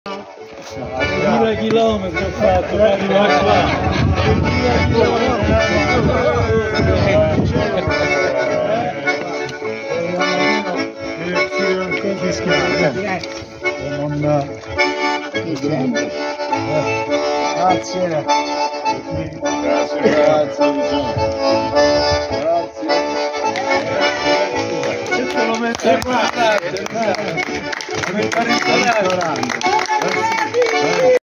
1000 chilometri ho fatto per arrivare qua. 1000 chilometri. Grazie. Se lo mette qua, per fare il